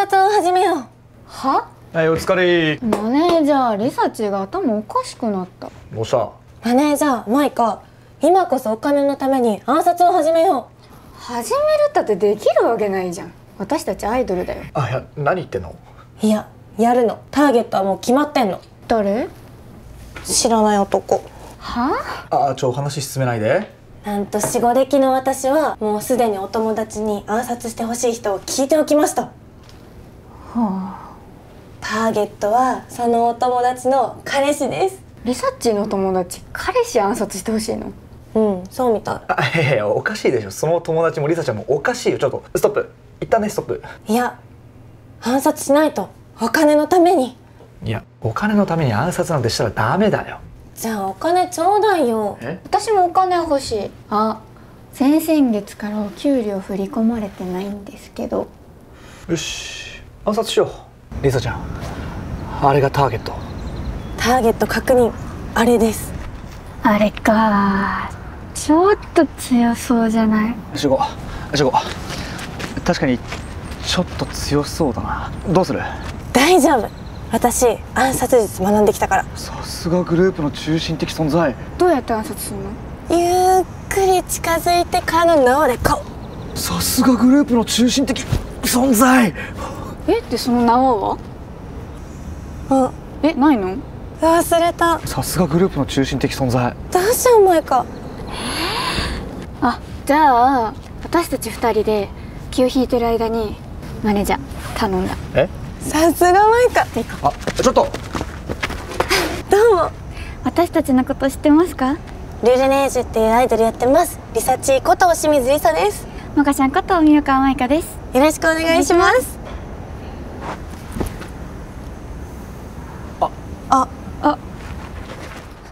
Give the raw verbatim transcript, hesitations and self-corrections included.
札を始めよう。 は？ はい、お疲れ。 マネージャーリサチが頭おかしくなった。 どうした？ マネージャーマイカ、今こそお金のために暗殺を始めよう。始めるったってできるわけないじゃん。私たちアイドルだよ。 あ、いや、何言ってんの？ いや、やるの。ターゲットはもう決まってんの。 誰？ 知らない男。 は？ あ、ちょ、お話進めないで。 なんと死後歴の私はもうすでにお友達に暗殺してほしい人を聞いておきました。はあ。 ターゲットはそのお友達の彼氏です。 リサッチの友達、彼氏暗殺してほしいの？ うん、そうみたい。 あ、いやいや、おかしいでしょ。その友達もリサちゃんもおかしいよ。ちょっとストップ。一旦ね、ストップ。 いや、暗殺しないと。お金のために。 いや、お金のために暗殺なんてしたらダメだよ。 じゃあお金ちょうだいよ。 え？ 私もお金欲しい。あ、先々月からお給料振り込まれてないんですけど。 よし、暗殺しよう。リサちゃん、あれがターゲット。 ターゲット確認。あれです。 あれか。ちょっと強そうじゃない？ よしご、よしご。確かにちょっと強そうだな。どうする？ 大丈夫。私暗殺術学んできたから。 さすがグループの中心的存在。 どうやって暗殺するの？ ゆっくり近づいてからの縄でこう。 さすがグループの中心的存在。 えってその縄は？ あ、 え、ないの？ 忘れた。 さすがグループの中心的存在。 どうしようマイカ。 あ、じゃあ私たち二人で気を引いてる間にマネージャー頼んだ。 え？ さすがマイカ。 あ、ちょっと。 どうも。 私たちのこと知ってますか？ ルルネージュっていうアイドルやってます。リサチこと清水リサです。 モカちゃんこと三岡舞香です。 よろしくお願いします。 あ、 あ、 あ。